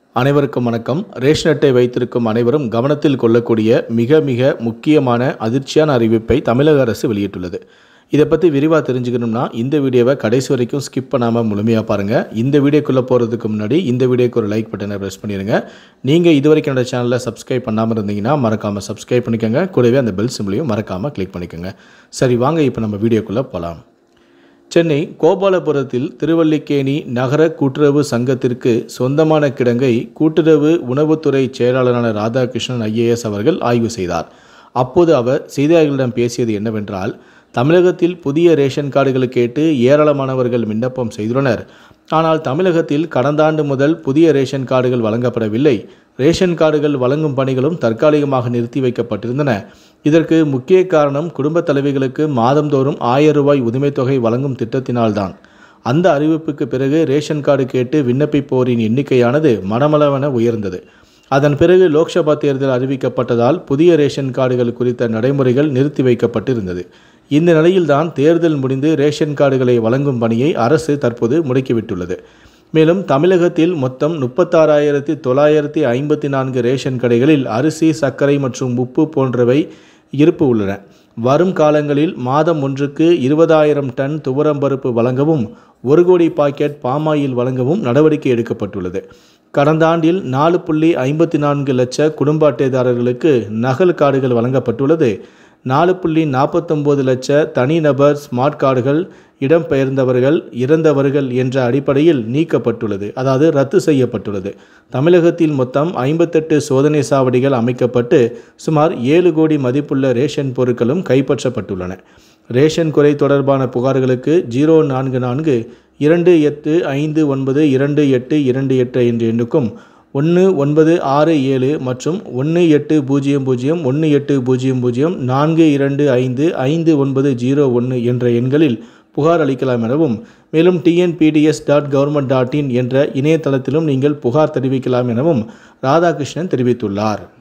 அனைவருக்கும் வணக்கம். ரேஷன் அட்டை வைத்திருக்கும் அனைவரும் கவனத்தில் கொள்ளக்கூடிய மிக மிக முக்கியமான அதிர்ச்சியான அறிவிப்பை தமிழக அரசு வெளியிட்டுள்ளது. இதை பற்றி விரிவாக தெரிஞ்சுக்கணும்னா இந்த வீடியோவை கடைசி வரைக்கும் ஸ்கிப் பண்ணாமல் முழுமையாக பாருங்கள். இந்த வீடியோக்குள்ளே போகிறதுக்கு முன்னாடி இந்த வீடியோக்கு ஒரு லைக் பட்டனை ப்ரெஸ் பண்ணிடுங்க. நீங்கள் இது வரைக்கும் என்னோட சேனலை சப்ஸ்கிரைப் பண்ணாமல் இருந்தீங்கன்னா மறக்காமல் சப்ஸ்கிரைப் பண்ணிக்கோங்க. கூடவே அந்த பெல் சிம்பிளையும் மறக்காமல் கிளிக் பண்ணிக்கோங்க. சரி, வாங்க இப்போ நம்ம வீடியோக்குள்ளே போகலாம். சென்னை கோபாலபுரத்தில் திருவல்லிக்கேணி நகர கூட்டுறவு சங்கத்திற்கு சொந்தமான கிடங்கை கூட்டுறவு உணவுத்துறை செயலாளரான ராதாகிருஷ்ணன் IAS அவர்கள் ஆய்வு செய்தார். அப்போது அவர் செய்தியாளர்களிடம் பேசியது என்னவென்றால், தமிழகத்தில் புதிய ரேஷன் கார்டுகளை கேட்டு ஏராளமானவர்கள் விண்ணப்பம் செய்துள்ளனர். ஆனால் தமிழகத்தில் கடந்த ஆண்டு முதல் புதிய ரேஷன் கார்டுகள் வழங்கப்படவில்லை. ரேஷன் கார்டுகள் வழங்கும் பணிகளும் தற்காலிகமாக நிறுத்தி வைக்கப்பட்டிருந்தன. இதற்கு முக்கிய காரணம் குடும்ப தலைவிகளுக்கு மாதந்தோறும் 1000 ரூபாய் உரிமைத் தொகை வழங்கும் திட்டத்தினால்தான். அந்த அறிவிப்புக்கு பிறகு ரேஷன் கார்டு கேட்டு விண்ணப்பிப்போரின் எண்ணிக்கையானது மனமளவென உயர்ந்தது. அதன் பிறகு லோக்சபா தேர்தல் அறிவிக்கப்பட்டதால் புதிய ரேஷன் கார்டுகள் குறித்த நடைமுறைகள் நிறுத்தி வைக்கப்பட்டிருந்தது. இந்த நிலையில்தான் தேர்தல் முடிந்து ரேஷன் கார்டுகளை வழங்கும் பணியை அரசு தற்போது முடுக்கிவிட்டுள்ளது. மேலும் தமிழகத்தில் மொத்தம் 36,954 ரேஷன் கடைகளில் அரிசி, சர்க்கரை மற்றும் உப்பு போன்றவை இருப்பு உள்ளன. வரும் காலங்களில் மாதம் ஒன்றுக்கு 20,000 டன் துவரம்பருப்பு வழங்கவும் 1 கோடி பாக்கெட் பாமாயில் வழங்கவும் நடவடிக்கை எடுக்கப்பட்டுள்ளது. கடந்த ஆண்டில் 4.54 லட்ச குடும்ப அட்டைதாரர்களுக்கு நகல் கார்டுகள் வழங்கப்பட்டுள்ளது. 4.49 லட்ச தனிநபர் ஸ்மார்ட் கார்டுகள் இடம்பெயர்ந்தவர்கள், இறந்தவர்கள் என்ற அடிப்படையில் நீக்கப்பட்டுள்ளது, அதாவது ரத்து செய்யப்பட்டுள்ளது. தமிழகத்தில் மொத்தம் 58 சோதனை சாவடிகள் அமைக்கப்பட்டு சுமார் 7 கோடி மதிப்புள்ள ரேஷன் பொருட்களும் கைப்பற்றப்பட்டுள்ளன. ரேஷன் குறை தொடர்பான புகார்களுக்கு 04428592828 என்ற எண்ணுக்கும் 1967 மற்றும் 1800180042555901 என்ற எண்களில் புகார் அளிக்கலாம் எனவும், மேலும் tnpds.government.in என்ற இணையதளத்திலும் நீங்கள் புகார் தெரிவிக்கலாம் எனவும் ராதாகிருஷ்ணன் தெரிவித்துள்ளார்.